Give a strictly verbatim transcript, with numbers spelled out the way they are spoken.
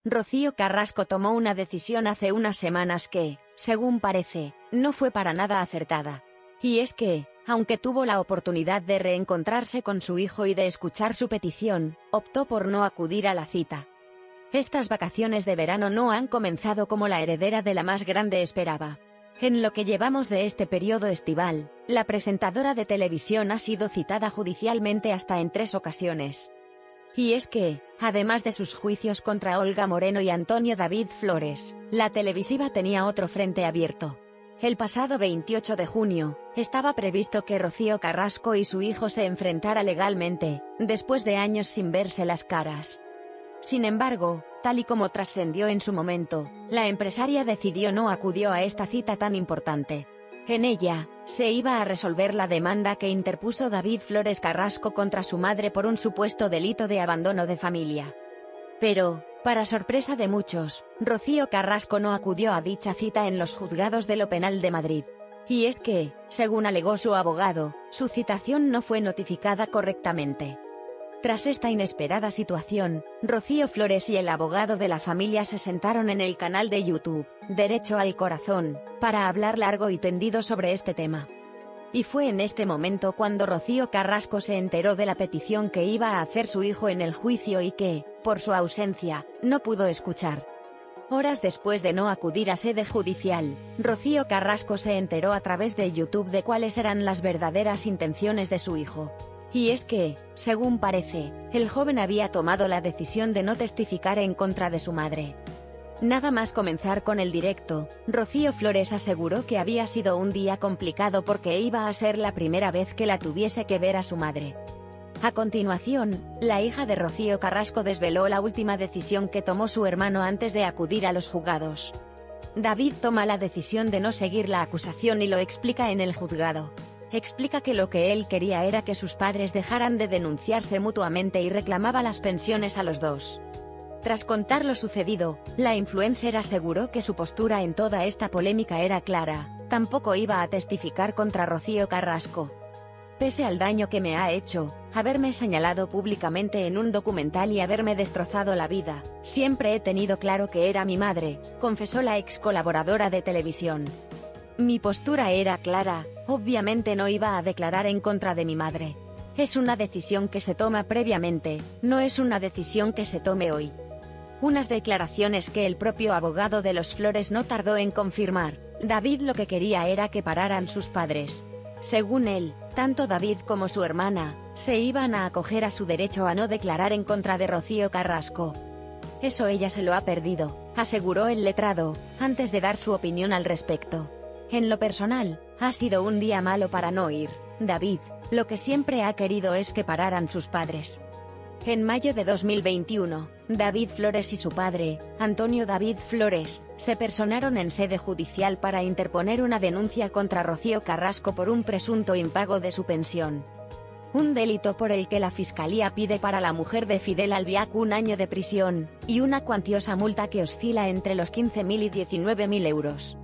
Rocío Carrasco tomó una decisión hace unas semanas que, según parece, no fue para nada acertada. Y es que, aunque tuvo la oportunidad de reencontrarse con su hijo y de escuchar su petición, optó por no acudir a la cita. Estas vacaciones de verano no han comenzado como la heredera de la más grande esperaba. En lo que llevamos de este periodo estival, la presentadora de televisión ha sido citada judicialmente hasta en tres ocasiones. Y es que, además de sus juicios contra Olga Moreno y Antonio David Flores, la televisiva tenía otro frente abierto. El pasado veintiocho de junio, estaba previsto que Rocío Carrasco y su hijo se enfrentaran legalmente, después de años sin verse las caras. Sin embargo, tal y como trascendió en su momento, la empresaria decidió no acudió a esta cita tan importante. En ella, se iba a resolver la demanda que interpuso David Flores Carrasco contra su madre por un supuesto delito de abandono de familia. Pero, para sorpresa de muchos, Rocío Carrasco no acudió a dicha cita en los juzgados de lo penal de Madrid. Y es que, según alegó su abogado, su citación no fue notificada correctamente. Tras esta inesperada situación, Rocío Flores y el abogado de la familia se sentaron en el canal de YouTube, Derecho al Corazón, para hablar largo y tendido sobre este tema. Y fue en este momento cuando Rocío Carrasco se enteró de la petición que iba a hacer su hijo en el juicio y que, por su ausencia, no pudo escuchar. Horas después de no acudir a sede judicial, Rocío Carrasco se enteró a través de YouTube de cuáles eran las verdaderas intenciones de su hijo. Y es que, según parece, el joven había tomado la decisión de no testificar en contra de su madre. Nada más comenzar con el directo, Rocío Flores aseguró que había sido un día complicado porque iba a ser la primera vez que la tuviese que ver a su madre. A continuación, la hija de Rocío Carrasco desveló la última decisión que tomó su hermano antes de acudir a los juzgados. David toma la decisión de no seguir la acusación y lo explica en el juzgado. Explica que lo que él quería era que sus padres dejaran de denunciarse mutuamente y reclamaba las pensiones a los dos. Tras contar lo sucedido, la influencer aseguró que su postura en toda esta polémica era clara, tampoco iba a testificar contra Rocío Carrasco. Pese al daño que me ha hecho, haberme señalado públicamente en un documental y haberme destrozado la vida, siempre he tenido claro que era mi madre, confesó la ex colaboradora de televisión. Mi postura era clara, obviamente no iba a declarar en contra de mi madre. Es una decisión que se toma previamente, no es una decisión que se tome hoy. Unas declaraciones que el propio abogado de los Flores no tardó en confirmar. David lo que quería era que pararan sus padres. Según él, tanto David como su hermana, se iban a acoger a su derecho a no declarar en contra de Rocío Carrasco. Eso ella se lo ha perdido, aseguró el letrado, antes de dar su opinión al respecto. En lo personal, ha sido un día malo para no ir, David, lo que siempre ha querido es que pararan sus padres. En mayo de dos mil veintiuno, David Flores y su padre, Antonio David Flores, se personaron en sede judicial para interponer una denuncia contra Rocío Carrasco por un presunto impago de su pensión. Un delito por el que la Fiscalía pide para la mujer de Fidel Albiac un año de prisión, y una cuantiosa multa que oscila entre los quince mil y diecinueve mil euros.